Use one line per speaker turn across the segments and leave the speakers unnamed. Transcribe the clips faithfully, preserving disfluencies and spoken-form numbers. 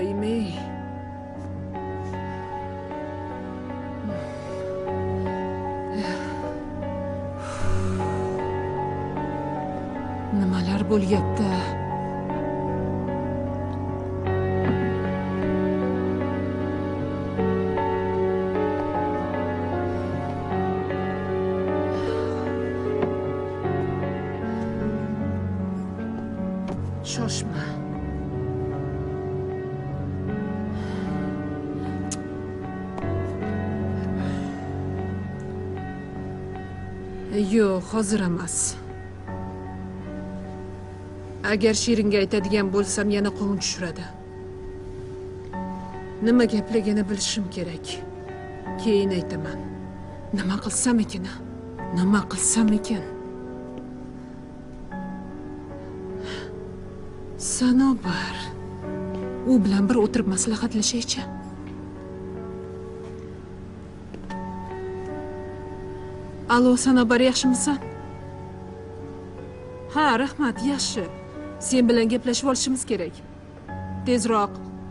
Xudoyim-ey. Nimalar bo'lyapti? Shoshma. Yo'q, hozir emas. Agar Shiringa aytadigan bo'lsam, yana qovun tushiradi. Nima gapligini bilishim kerak. Keyin aytaman. Nima qilsam ekan? Nima qilsam ekan? Sanobar. U bilan bir o'tirib maslahatlashaychi. Alo, Sanobar, yaxshimisan? Ha, rahmat, yaxshi. Sen bilan gaplashib olishimiz kerak. Tezroq.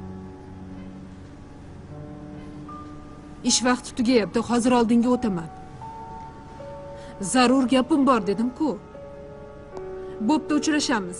Ish vaqti tugayapti, hozir oldinga o'taman. Zarur gapim bor dedim-ku. Bo'pti, uchrashamiz.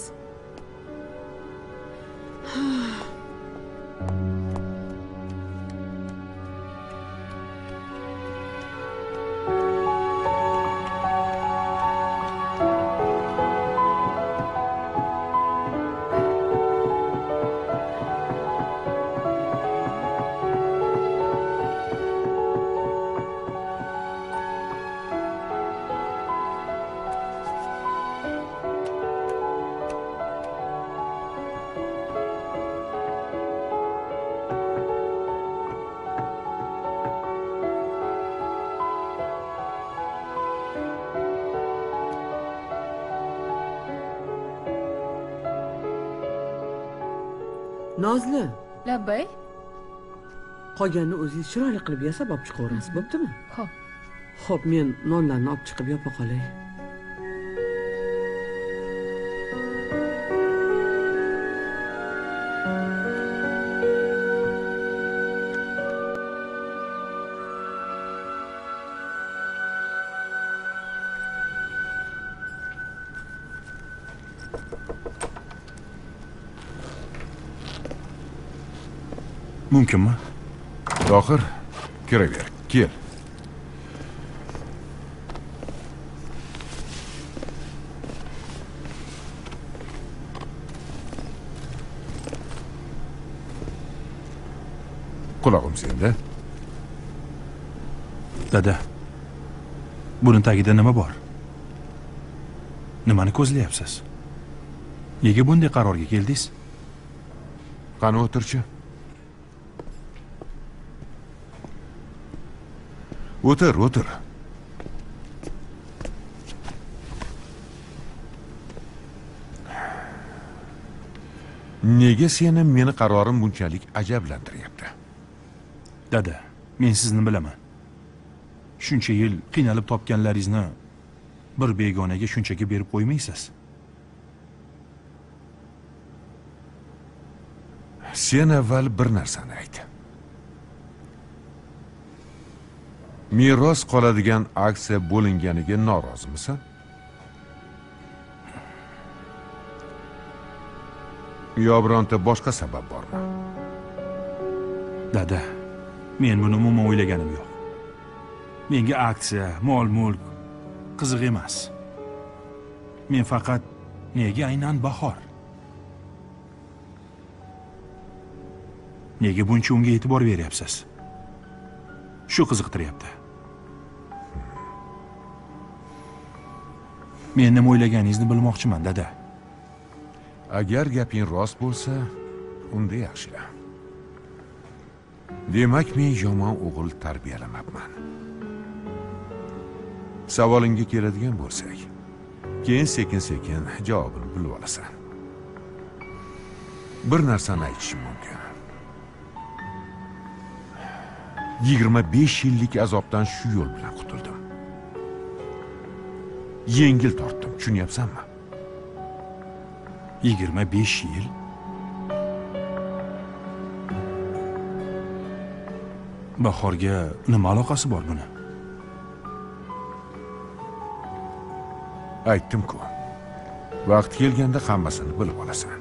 Nozli.
Labbay.
Qolganini o'zingiz chiroyli qilib yasab olib chiqaverasiz, bo'ptimi?
Xo'p.
Xo'p, men nonlarni olib chiqib yopa qolay.
Mumkinmi?
Tohir, kiraver. Kel. Qulog'im senda.
Dada. Buning tagida nima bor? Nimani ko'zlayapsiz? Nega bunday qarorga keldingiz?
Qani o'tirchi. O'tir, o'tir. Nega seni meni qarorim bunchalik ajablantiryapti?
Dada, men sizni bilaman. Shuncha yil qiynalib topganlaringizni bir begonaga shunchaki berib qo'ymaysiz.
Sen avval bir narsani ayt. Meros qoladigan aksiya bo'linganiga norozimisan? Yo bironta boshqa sabab bormi?
Dada, men buni umuman o'ylaganim yo'q. Menga aksiya, mol-mulk qiziq emas. Men faqat nega aynan bahor? Nega buncha unga e'tibor beryapsiz? Shu qiziqtiryapti. Men nima o'ylaganingizni bilmoqchiman, dada.
Agar gaping rost bo'lsa, unda yaxshi. Demak, men yomon o'g'il tarbiyalamabman. Savolingga keladigan bo'lsak, keyin sekin-sekin javobini bilib olasan. Bir narsani aytishim mumkin. yigirma besh yillik azobdan shu yo'l bilan qutuldim. Yengil tortdim, tushunyapsanmi?
yigirma besh yil? Bahorga nima aloqasi bor buni?
Aytdim-ku. Vaqt kelganda hammasini bilib olasan.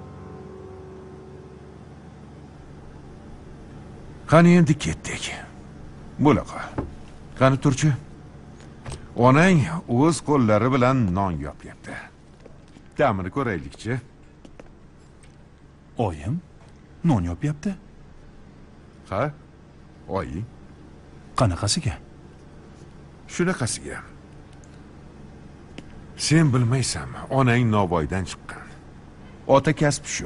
Qani endi ketdik. Bo'la qol. Qani turchi. Onang o'z qo'llari bilan non yopyapti. Ta'mini ko'raylikchi.
Oyim non yopyapti?
Ha? Oyi.
Qanaqasiga?
Shunaqasiga. Sen bilmaysanmi, onang Navoiydan chiqqan. Ota kasb shu.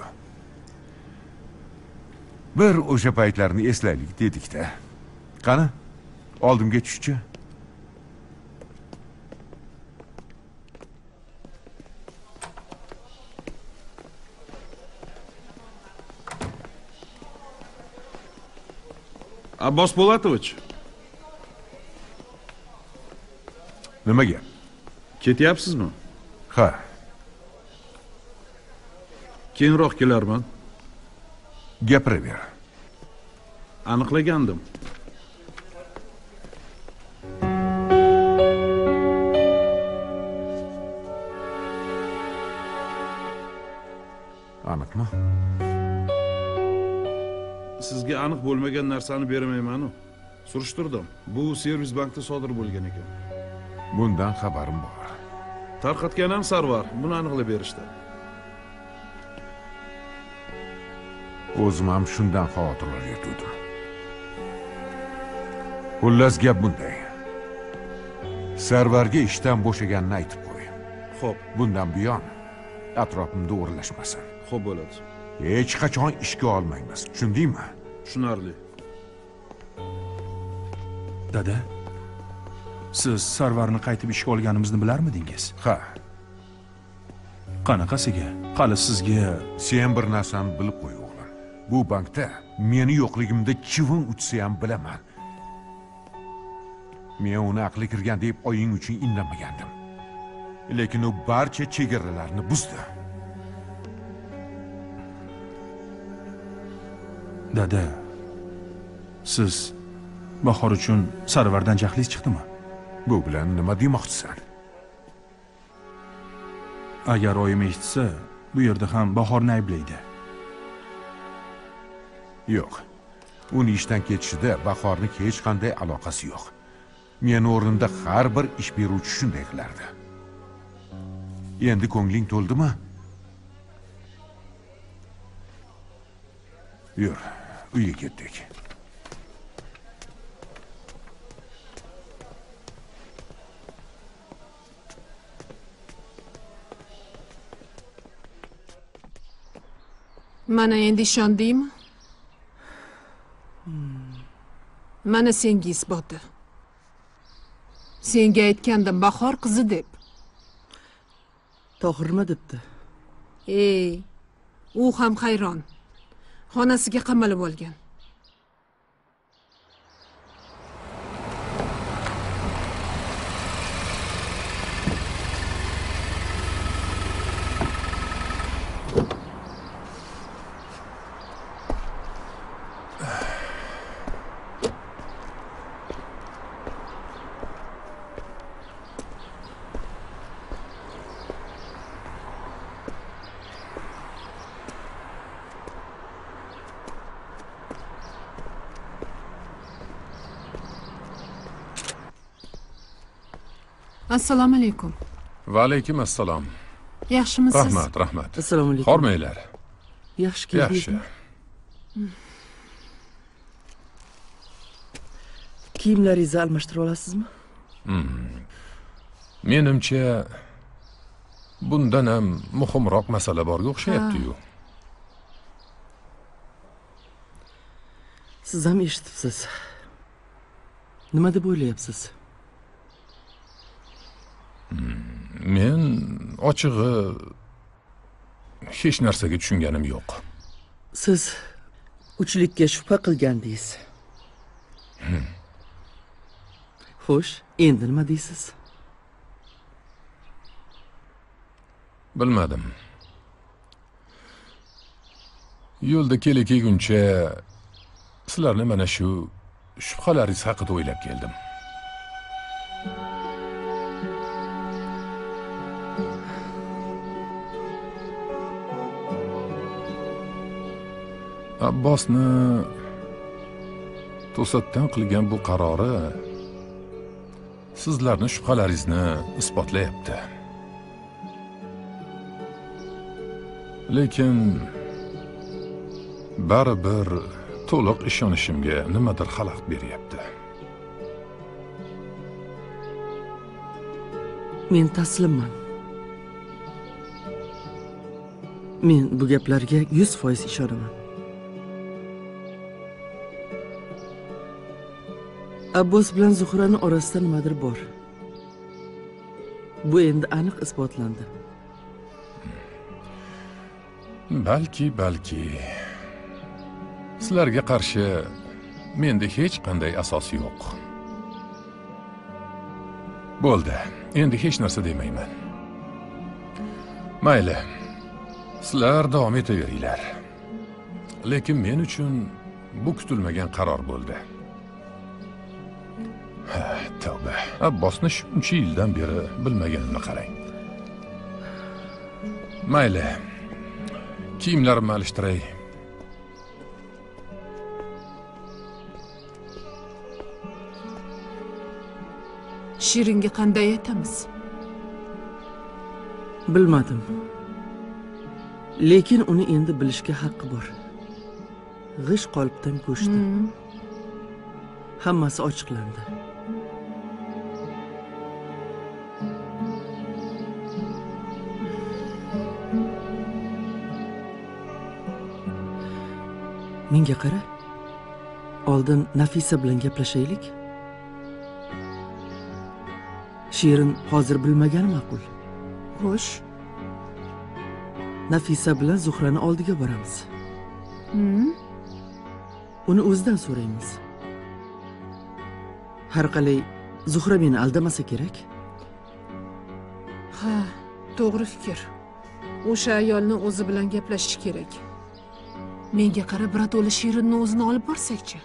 Bir o'sha paytlarni eslaylik dedik-da. Qani, oldimga tushchi.
Abbos Po'latovich.
Nima gap?
Ketyapsizmi?
Ha.
Keyinroq kelarman.
Gapiraver.
Aniqlagandim.
Aniqmi?
Sizga aniq bo'lmagan narsani bermayman-ku. Surishtirdim. Bu servis bankda sodir bo'lgan ekan.
Bundan xabarim bor.
Tarqatgan ham Sarvar, buni aniqlab berishdi.
O'zim ham shundan xavotirlar yetuvdim. Xullas gap bunday. Sarvarga ishdan bo'shaganini aytib qo'y.
Xo'p,
Bundan buyon atrofimda o'rlashmasin.
xo'p bo'ladi.
Hech qachon ishga olmaymiz. Tushundingmi?
Tushunarli.
Dada, siz Sarvarni qaytib ishga olganimizni bilarmidingiz?
Ha.
Qanaqasiga? Hali sizga
Sen bir narsani bilib qo'y o'g'lim. Bu bankda meni yo'qligimda chivin uchsa ham bilaman. Men uni aqli kirgan deb oying uchun indamagandim. Lekin u barcha chegaralarni buzdi.
Dada, siz Bahor uchun Sarvardan jahlingiz chiqdimi?
Bu bilan nima demoqchisan?
Agar oyim eshitsa, bu yerda ham Bahorni ayblaydi.
Yo'q. Uni ishdan ketishida Bahorning hech qanday aloqasi yo'q. Men o'rnimda har bir ish beruvchi shunday qilardi. Endi ko'ngling to'ldimi? Yur, uyga ketdik.
Mana endi ishondingmi? Mana senga isboti. Senga aytgandim Bahor qizi deb.
Tohirma debdi.
Ey, u ham hayron. Xonasiga qamalib olgan. Assalomu alaykum.
Va alaykum assalom.
Yaxshimisiz?
Rahmat, rahmat.
Assalomu alaykum.
Hormanglar.
Yaxshi keldingiz.
Yaxshi.
Kiyimlaringizni almashtirib olasizmi?
Menimcha bundan ham muhimroq masala borga o'xshayapti-yu.
Siz ham eshitibsiz. Nima deb o'ylayapsiz?
Men ochig'i hech narsaga tushunganim yo'q.
Siz uchlikka shubha qilgandingiz. Xo'sh, endi nima deysiz?
Bilmadim. Yo'lda kela kelguncha sizlarni mana shu shubhalaringiz haqida o'ylab keldim. Abbosni to'satdan qilgan bu qarori sizlarning shubhalaringizni isbotlayapti. Lekin baribir to'liq ishonishimga nimadir xalaqit beryapti.
Men taslimman. Men bu gaplarga yuz foiz ishonaman. Abbos bilan Zuhraning orasida nimadir bor. Bu endi aniq isbotlandi.
Balki, balki. Sizlarga qarshi menda hech qanday asos yo'q. Bo'ldi, endi hech narsa demayman. Mayli. Sizlar davom etaveringlar. Lekin men uchun bu kutilmagan qaror bo'ldi. Ha, tavba. Abbosni shuncha yildan beri bilmaganimni qarang. Mayli. Kiyimlarimni alishtiray.
Shiringa qanday aytamiz?
Bilmadim. Lekin uni endi bilishga haqqi bor. G'ish qolipdan ko'chdi.
Hmm.
Hammasi ochiqlandi. Menga qara. Oldin Nafisa bilan gaplashaylik. Shirin hozir bilmagani ma'qul.
Xo'sh.
Nafisa bilan Zuhrani oldiga boramiz.
Hmm.
Uni o'zidan so'raymiz. Har qalay Zuhra meni aldamasa kerak.
Ha, to'g'ri fikr. O'sha ayolni o'zi bilan gaplashish kerak. Menga qara, birato'la Shirinni o'zini olib borsakchi.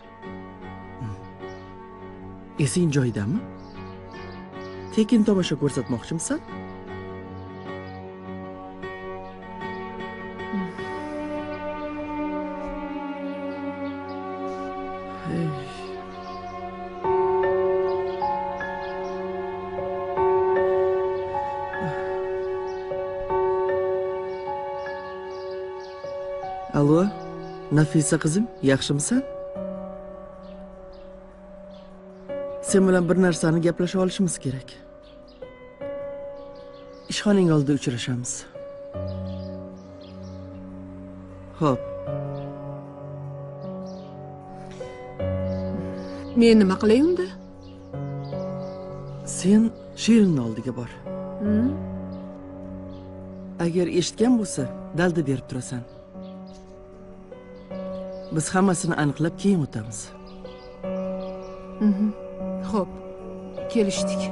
Esing joyidami? Tekin tomosha ko'rsatmoqchimisan? Allo, Nafisa qizim, yaxshimisan? Sen bilan bir narsani gaplasha olishimiz kerak. Ishxoning oldida uchrashamiz. Xo'p.
Men nima qilay unda?
Sen Shirinning oldiga bor.
Hmm?
Agar eshitgan bo'lsa, dalda berib turasan. Biz hammasini aniqlab keyin o'tamiz.
Mhm. Xo'p, kelishdik.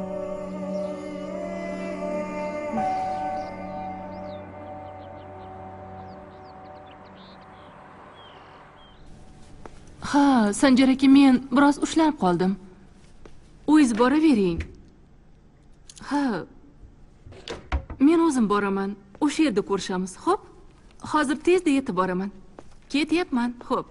Ha, Sanjar aka, men biroz ushlanib qoldim. O'zingiz boravering. Ha. Men o'zim boraman. O'sha yerda ko'rishamiz. Xo'p? Hozir tezda yetib boraman. Ketyapman. Xo'p.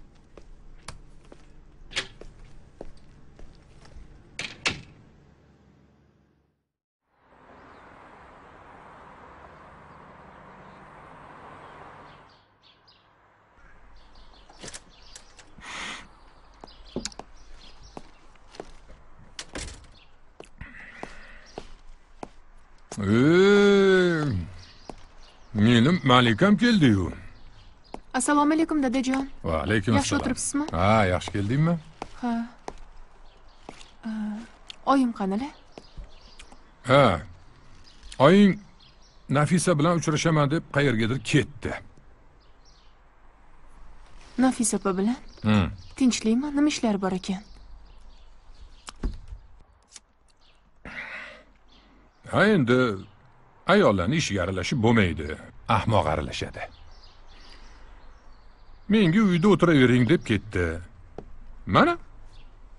Eee, menim Malikam keldi-yu.
Assalomu alaykum dadajon.
Va alaykum assalom.
Yaxshi o'tiribsizmi?
Ha, yaxshi keldingmi?
Ha. Oyim qanila?
Ha. Oying Nafisa bilan uchrashaman deb qayergadir ketdi.
Nafisa opa bilan?
Hmm.
Tinchlikmi? Nima ishlari bor ekan?
Ha, endi ayollarning ishiga aralashib bo'lmaydi. Ahmoq aralashadi. Menga uyda o'tiravering deb ketdi. Mana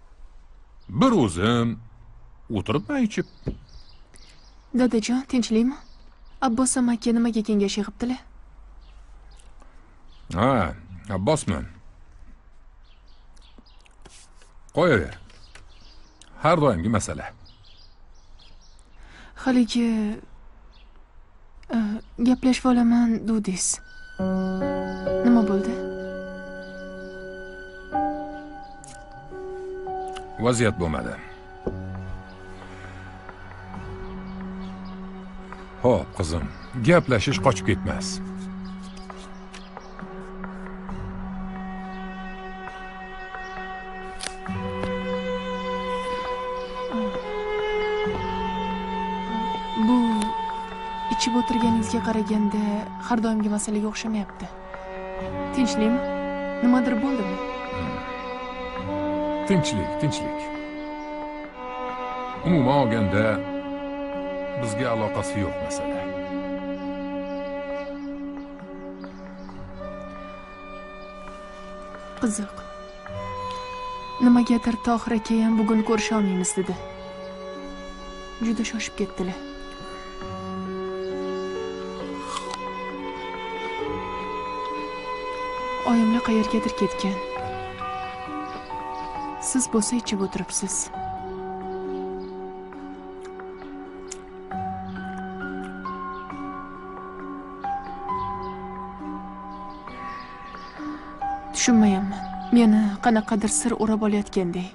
Bir o'zim o'tiribman ichib.
Dadajon, tinchlikmi? Abbos amaki nimaga kengash yig'ibdilar?
Ha, Abbosman. Qo'yaver. Har doimgi masala.
Haligi e, gaplashib olaman dudingiz. Nima bo'ldi?
Vaziyat bo'lmadi. Xo'p, qizim, gaplashish qochib ketmas.
Bu ichib o'tirganingizga qaraganda har doimgi masalaga o'xshamayapti. Tinchlikmi? Nimadir bo'ldimi?
Tinchlik, tinchlik. Umuman olganda bizga aloqasi yo'q masala.
Qiziq. Nimagadir Tohir aka ham bugun ko'risha olmaymiz dedi. Juda shoshib ketdilar. Oyimlar qayergadir ketgan. Siz bo'lsa ichib o'tiribsiz. Tushunmayapman. Meni qanaqadir sir o'rab olayotgandek.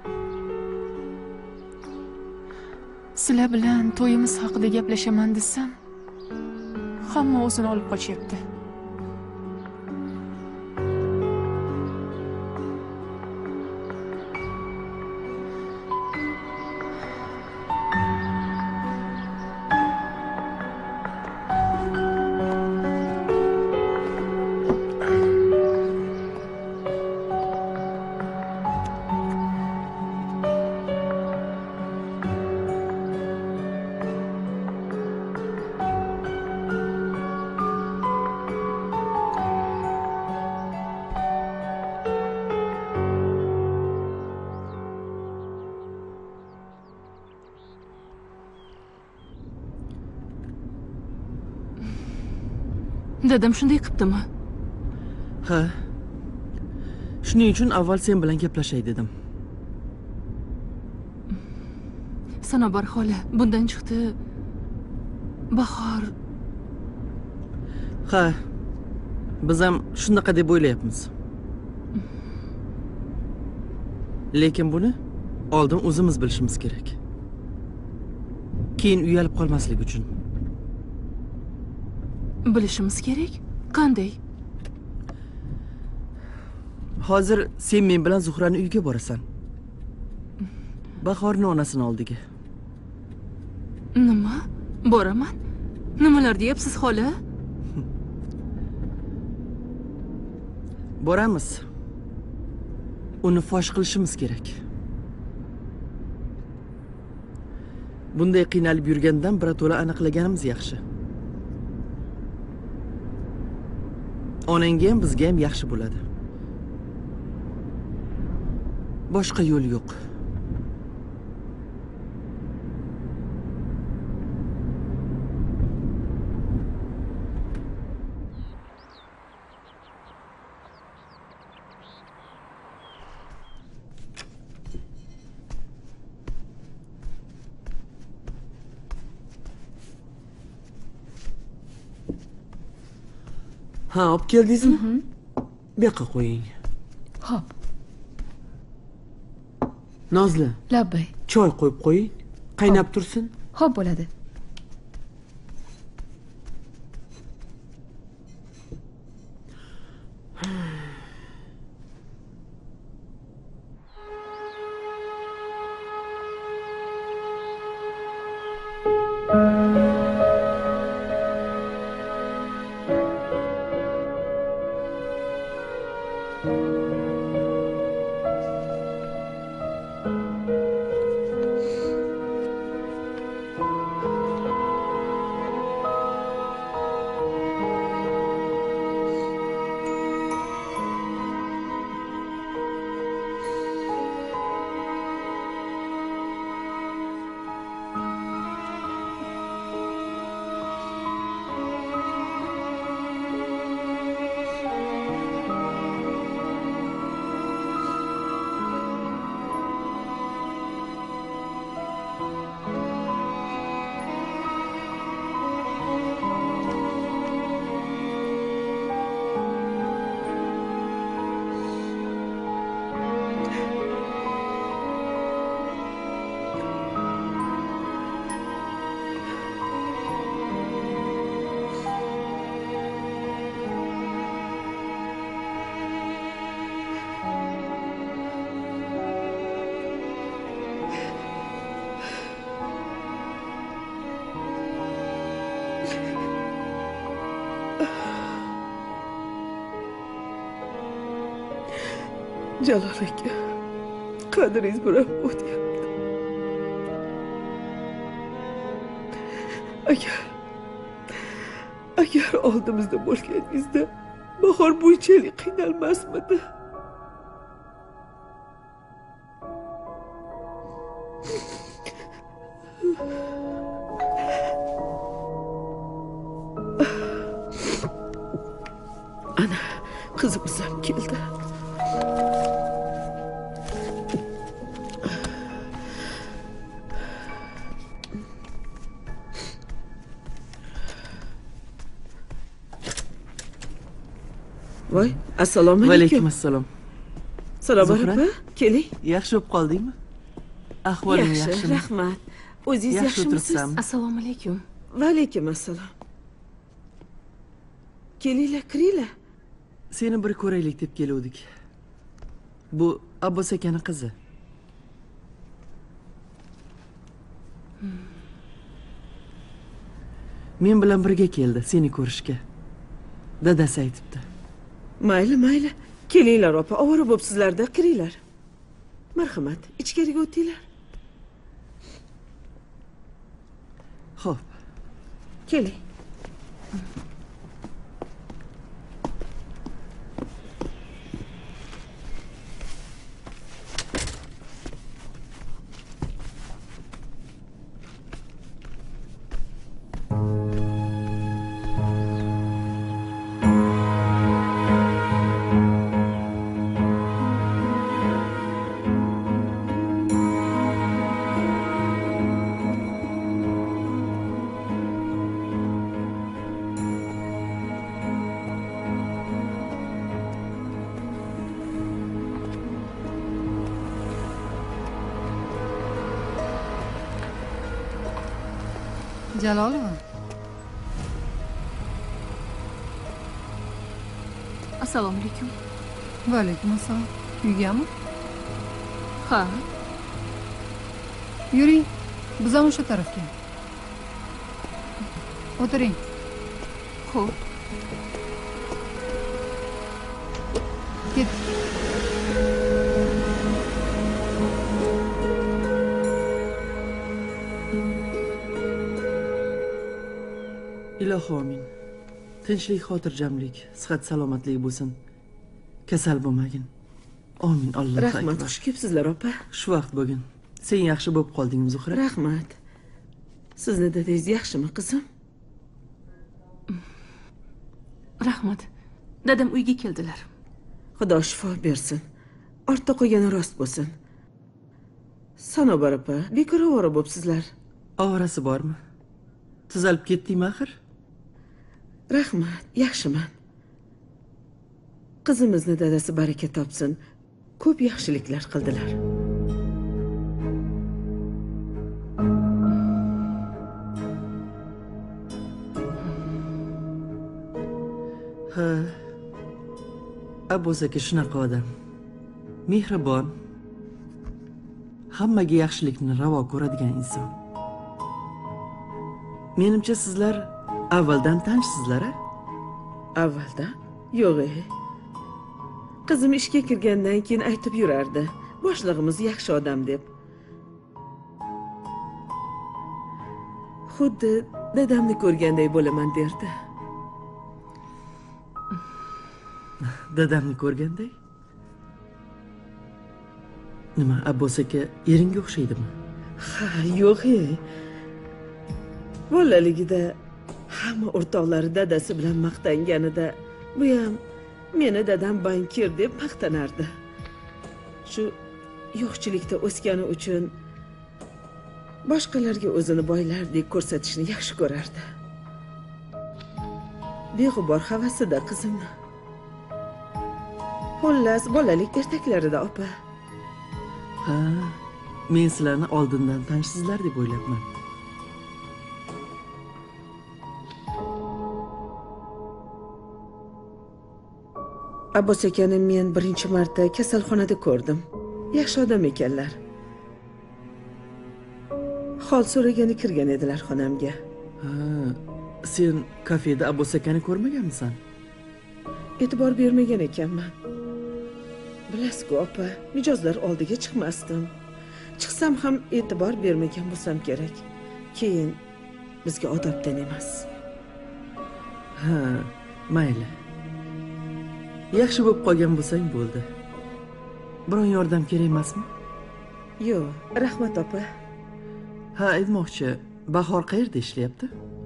Sizlar bilan to'yimiz haqida gaplashaman desam, hamma o'zini olib qochyapti.
Dadam shunday qilibdimi?
Ha. Shuning uchun avval sen bilan gaplashay dedim.
Sanobar xola, bundan chiqdi Bahor.
Ha. Biz ham shunaqa deb o'ylayapmiz. Lekin buni oldin o'zimiz bilishimiz kerak. Keyin uyalib qolmaslik uchun.
Bilishimiz kerak. Qanday?
Hozir sen men bilan Zuhrani uyiga borasan. Bahorni onasini oldiga.
Nima? Boraman. Nimalar deyapsiz, xola?
Boramiz. Uni fosh qilishimiz kerak. Bunday qiynalib yurgandan birato'la aniqlaganimiz yaxshi. Onangga ham bizga ham yaxshi bo'ladi. Boshqa yo'l yo'q. Ha, olib keldingizmi? Bu yoqqa qo'ying.
Xo'p.
Nozli,
Labbay.
choy qo'yib qo'ying. Qaynab tursin.
Xo'p bo'ladi.
Jalol aka, qadringiz bilan o'tyapti. Agar agar oldimizda bo'lganingizda bahor bunchalik qiynalmasmidi? Ana, qizimiz ham keldi. Voy, assalomu alaykum.
Va alaykum assalom.
Salom opa, keling.
Yaxshi bo'lib qoldingmi? Ahvoling
Yaxshi,
yaxshimi?
rahmat. O'zingiz
Yaxshi
yaxshimisiz?
o'tiribsanmi?
Assalomu alaykum.
Va alaykum assalom. Kelinglar, kiringlar.
Seni bir ko'raylik deb keluvdik. Bu Abbos akaning qizi. Men bilan birga keldi seni ko'rishga. Dadasi aytibdi.
Mayli, mayli. Kelinglar opa, ovora bo'psizlar-da, kiringlar. Marhamat, ichkariga o'tinglar.
Xo'p,
keling.
Jalolova.
Assalomu alaykum.
Va alaykum assalom. Uygami?
Ha.
Yuring, biz ham o'sha tarafga. O'tiring.
Xo'p.
Ket.
ilohi omin. Tinchlik, xotirjamlik, sihat salomatlik bo'lsin. Kasal bo'lmagin. Amin. Alloh akbar.
Rahmat, xush kelibsizlar opa.
Shu vaqt bo'lgin. Sen yaxshi bo'lib qoldingmi, Zuhra?
Rahmat. Sizni dadangiz yaxshimi, qizim?
Rahmat. Dadam uyga keldilar.
Xudo shifo bersin. Ortda qolgani rost bo'lsin. Sanobar opa, bekor ovora bo'psizlar.
Ovorasi bormi? Tuzalib ketdingmi axir?
Rahmat, yaxshiman. Qizimizni dadasi baraka topsin. Ko'p yaxshiliklar qildilar.
Ha. Abbos aka shunaqa odam. Mehribon. Hammaga yaxshilikni ravo ko'radigan inson. Menimcha sizlar avvaldan tanishsizlar-a?
Avvaldan? Yo'q. Qizim ishga kirgandan keyin aytib yurardi. Boshlig'imiz yaxshi odam deb. Xuddi dadamni ko'rganday bo'laman derdi.
Dadamni ko'rganday? Nima, Abbos aka eringga o'xshaydimi?
Ha, yo'q. Bolaligida hamma o'rtoqlari dadasi bilan maqtanganida, bu ham meni dadam bankir deb maqtanardi. Shu yo'qchilikda o'sgani uchun boshqalarga o'zini boylardek ko'rsatishni yaxshi ko'rardi. Beg'ubor havasida qizimni. Xullas, bolalik ertaklarida opa.
Ha, men sizlarni oldindan tanishsizlar deb o'ylabman.
Abbos akani men birinchi marta kasalxonada ko'rdim. Yaxshi odam ekanlar. Hol so'ragani kirgan edilar xonamga.
Ha, sen kafeda Abbos akani ko'rmaganmisan?
E'tibor bermagan ekanman. Bilasiz-ku opa, mijozlar oldiga chiqmasdim. Chiqsam ham e'tibor bermagan bo'lsam kerak. Keyin bizga odobdan emas.
Ha, mayli. Yaxshi bo'lib qolgan bo'lsang bo'ldi. Biron yordam kerak emasmi?
Yo'q, rahmat opa.
Ha, aytmoqchi, Bahor qayerda ishlayapti?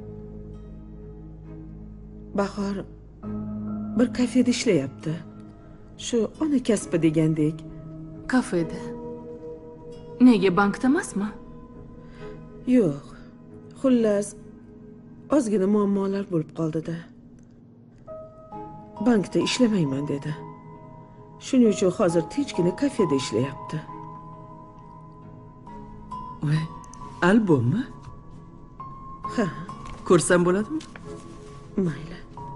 Bahor bir kafeda ishlayapti. Shu ona kasbi degandek.
Kafeda. Nega bankda emasmi?
Yo'q. Xullas, ozgina muammolar bo'lib qoldi-da. Bankda ishlamayman dedi. Shuning uchun hozir tinchgina kafeda ishlayapti.
Voy, albommi?
Ha,
ko'rsam bo'ladimi?
mayli.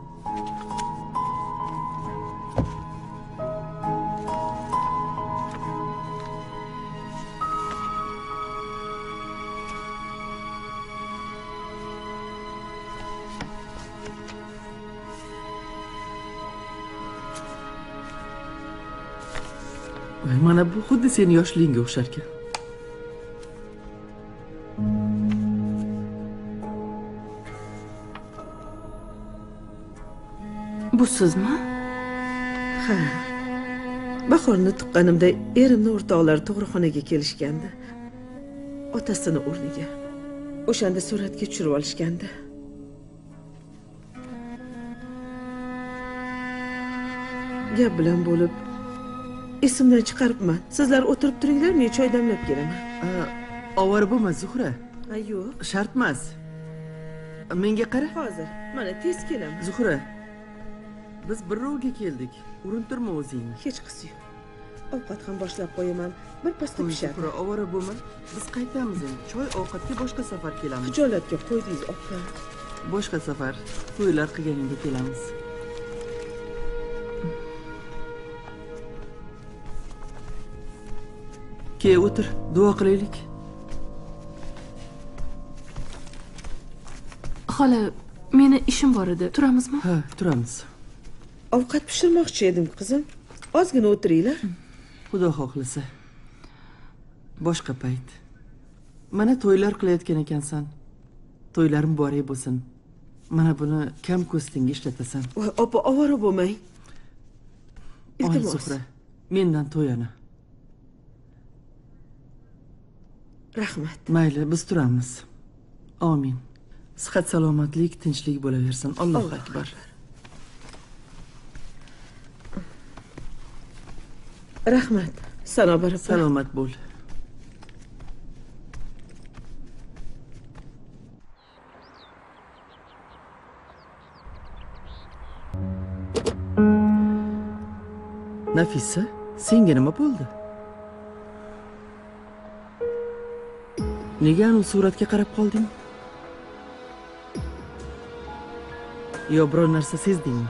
Voy, mana bu xuddi seni yoshligingga o'xshar ekan.
Bu sizmi?
Ha. Bahorni tuqqanimda erimni o'rtoqlari tug'ruqxonaga kelishgandi. Otasini o'rniga. O'shanda suratga tushirib olishgandi. Gap bilan bo'lib esimdan chiqaribman. Sizlar o'tirib turinglar, men choy damlab kelaman.
Ovora bo'lma, Zuhra.
Ha, yo'q.
Shart emas. Menga qara.
Hozir, mana tez kelaman.
Zuhra. Biz bir rovga keldik. Urintirma o'zingni.
Hech qisi yo'q. Ovqat ham boshlab qo'yaman. Bir pasda pishadi.
Zuhra, ovora bo'lma. Biz qaytamiz endi. Choy ovqatga boshqa safar kelamiz.
Xijolatga qo'ydingiz, opa.
Boshqa safar to'ylar qilganingda kelamiz. Ke o'tir, duo qilaylik.
Xola, meni ishim bor edi. Turamizmi?
Ha, turamiz.
Ovqat pishirmoqchi edim, qizim. Ozgina o'tiringlar.
Xudo xohlasa. Boshqa payt. Mana to'ylar qilayotgan ekansan. To'ylarim muborak bo'lsin. Mana buni kam ko'stingga ishlatasan.
Voy, opa, ovora bo'lmang.
Iltimos. Zuhra, mendan to'yana.
Rahmat.
Mayli, biz turamiz. Amin. Sihat salomatlik, tinchlik bo'laversin. Allohu akbar.
Rahmat. Sana baraka.
Salomat bo'l. Nafisa, senga nima bo'ldi? Nega anu suratga qarab qolding? Yo, biror narsa sezdingmi?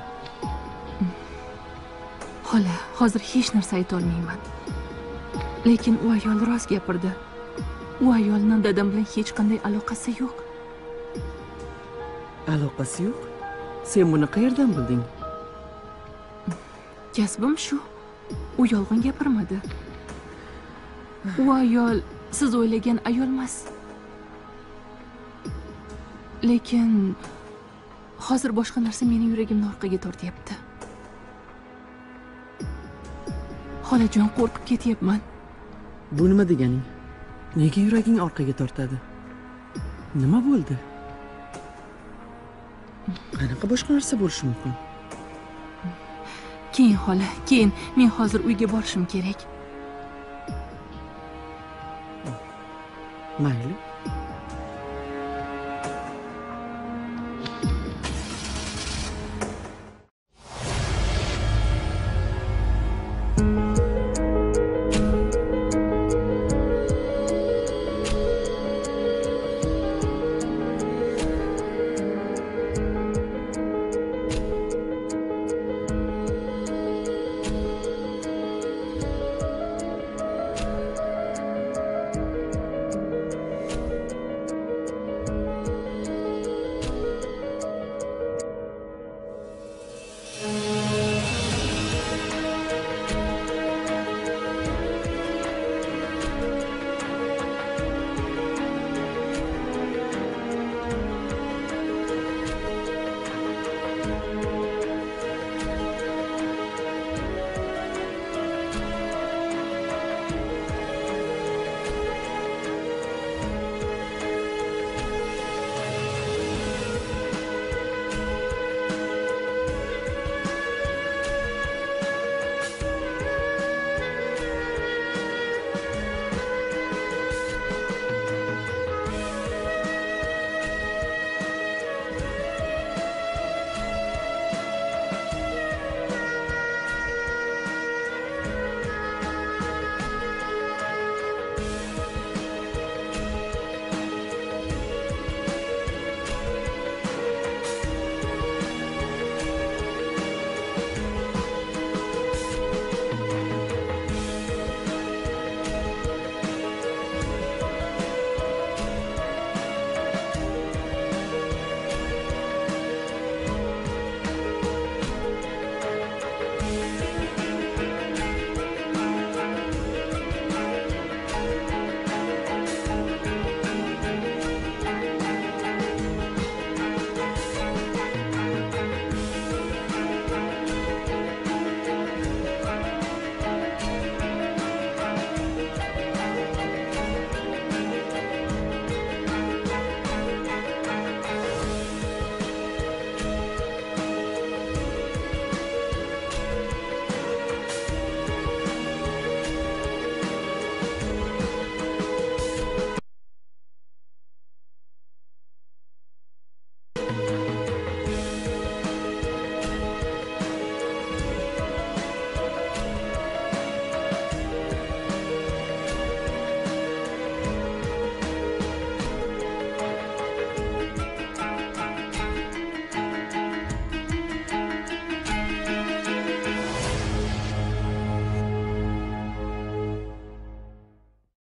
Xola, hozir hech narsa ayta olmayman. Lekin u ayol rost gapirdi. U ayolning dadam bilan hech qanday aloqasi yo'q.
Aloqasi yo'q? Sen buni qayerdan bilding?
Kasbim shu. U yolg'on gapirmadi. U ayol siz o'ylagan ayol emas. Lekin hozir boshqa narsa mening yuragimni orqaga tortyapti. Xolajon, qo'rqib ketyapman.
Bu nima deganing? Nega yuraging orqaga tortadi? Nima bo'ldi? Qanaqa boshqa narsa bo'lishi mumkin?
Keyin xola, keyin men hozir uyga borishim kerak.
Mayli.